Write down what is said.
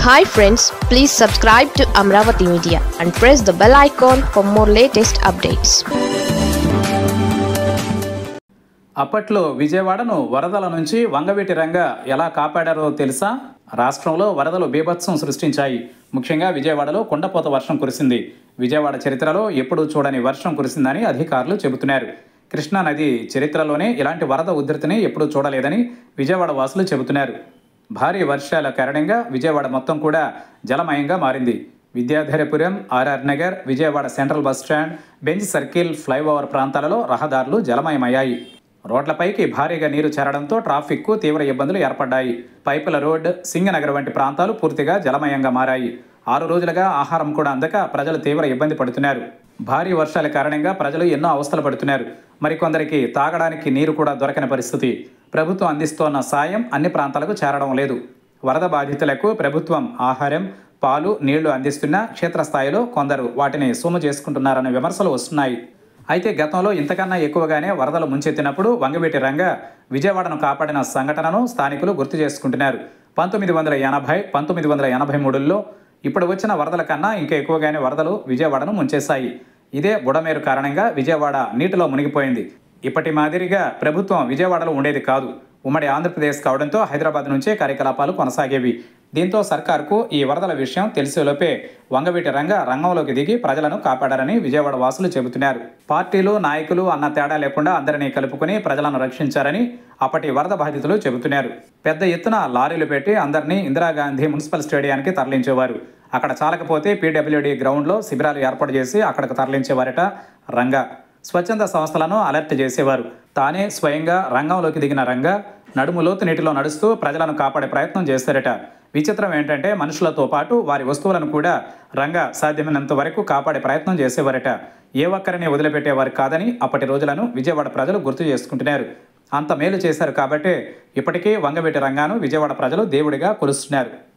Hi friends, please subscribe to Amravati Media and press the bell icon for more latest updates. అప్పట్లో విజయవాడను వరదల నుంచి వంగవీటి రంగ ఎలా కాపాడారో తెలుసా? రాష్ట్రంలో వరదలు బీభత్సం సృష్టించాయి. ముఖ్యంగా విజయవాడలో కుండపోత వర్షం కురిసింది. విజయవాడ చరిత్రలో ఎప్పుడూ చూడని వర్షం కురిసిందని అధికారులు చెబుతున్నారు. కృష్ణా నది చరిత్రలోనే ఇలాంటి వరద ఉధృతిని ఎప్పుడూ చూడలేదని విజయవాడ వాసులు చెబుతున్నారు. భారీ వర్షాల కారణంగా విజయవాడ మొత్తం కూడా జలమయంగా మారింది. Vidyadharapuram, RR Nagar, Vijayawada central bus stand, Benz circle, flyover ప్రాంతాలలో రహదారులు జలమయమయ్యాయి. రోడ్లపైకి భారీగా నీరు చేరడంతో ట్రాఫిక్కు తీవ్ర ఇబ్బందులు ఏర్పడ్డాయి. పైపుల రోడ్, సింగనగర్ వంటి ప్రాంతాలు పూర్తిగా జలమయంగా మారాయి. 6 రోజులుగా ఆహారం కూడా అందక ప్రజలు తీవ్ర ఇబ్బంది పడుతున్నారు. భారీ వర్షాల కారణంగా ప్రజలు ఎన్నో అవస్థలు పడుతున్నారు. మరికొందరికి తాగడానికి నీరు కూడా దొరకని పరిస్థితి. ప్రభుత్వం అందిస్తోన్న సాయం అన్ని ప్రాంతాలకు చేరడం లేదు. వరద బాధితులకు ప్రభుత్వం ఆహారం, పాలు, నీళ్లు అందిస్తున్నా క్షేత్రస్థాయిలో కొందరు వాటిని సొమ్ము చేసుకుంటున్నారనే విమర్శలు వస్తున్నాయి. అయితే గతంలో ఇంతకన్నా ఎక్కువగానే వరదలు ముంచెత్తినప్పుడు వంగవీటి రంగ విజయవాడను కాపాడిన సంఘటనను స్థానికులు గుర్తు చేసుకుంటున్నారు. 1980, 1983లో ఇప్పుడు వచ్చిన వరదల కన్నా ఇంకా ఎక్కువగానే వరదలు విజయవాడను ముంచేశాయి. ఇదే బుడమేరు కారణంగా విజయవాడ నీటిలో మునిగిపోయింది. ఇప్పటి మాదిరిగా ప్రభుత్వం విజయవాడలో ఉండేది కాదు. ఉమ్మడి ఆంధ్రప్రదేశ్ కావడంతో హైదరాబాద్ నుంచే కార్యకలాపాలు కొనసాగేవి. దీంతో సర్కార్కు ఈ వరదల విషయం తెలిసేలోపే వంగవీటి రంగ రంగంలోకి దిగి ప్రజలను కాపాడారని విజయవాడ వాసులు చెబుతున్నారు. పార్టీలు, నాయకులు అన్న తేడా లేకుండా అందరినీ కలుపుకుని ప్రజలను రక్షించారని అప్పటి వరద బాధితులు చెబుతున్నారు. పెద్ద ఎత్తున లారీలు పెట్టి అందరినీ ఇందిరాగాంధీ మున్సిపల్ స్టేడియానికి తరలించేవారు. అక్కడ చాలకపోతే పీడబ్ల్యూడీ గ్రౌండ్లో శిబిరాలు ఏర్పాటు చేసి అక్కడికి తరలించేవారట రంగ. స్వచ్ఛంద సంస్థలను అలర్ట్ చేసేవారు. తానే స్వయంగా రంగంలోకి దిగిన రంగ నడుము లోతు నీటిలో నడుస్తూ ప్రజలను కాపాడే ప్రయత్నం చేస్తారట. విచిత్రం ఏంటంటే మనుషులతో పాటు వారి వస్తువులను కూడా రంగ సాధ్యమైనంత వరకు కాపాడే ప్రయత్నం చేసేవారట. ఏ ఒక్కరిని వదిలిపెట్టేవారు కాదని అప్పటి రోజులను విజయవాడ ప్రజలు గుర్తు చేసుకుంటున్నారు. అంత మేలు చేశారు కాబట్టే ఇప్పటికీ వంగవీటి రంగాను విజయవాడ ప్రజలు దేవుడిగా కొలుస్తున్నారు.